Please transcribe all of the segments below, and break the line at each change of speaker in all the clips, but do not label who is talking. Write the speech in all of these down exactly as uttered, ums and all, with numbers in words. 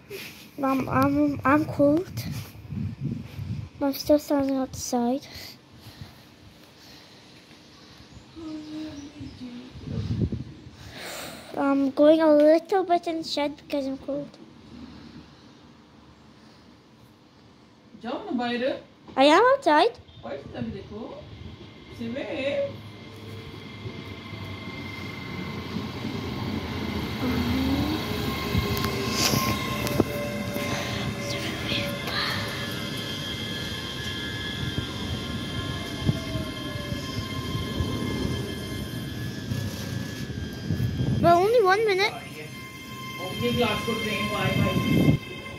I'm, I'm, I'm cold. I'm still standing outside. I'm going a little bit in the shed because I'm cold.
John, buiten?
I am outside.
Buiten heb je hoor. Zie je?
Well, only one minute.
Okay, glass को train Wi-Fi.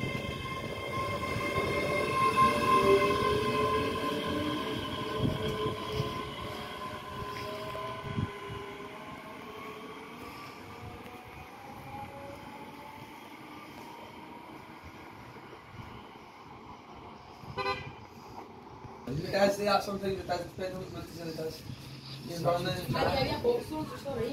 Het is ja, soms denk ik dat het spijt moet moeten zijn. Het is. Je kan dan.
Heb jij boxen? Sorry.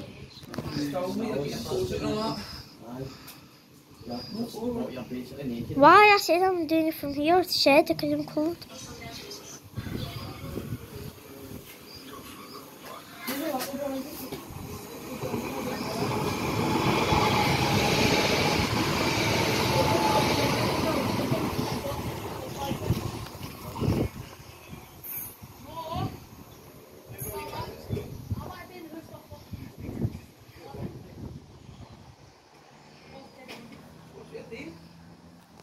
Why I said I'm doing it from here to the shed because I'm cold.
Zie je wat?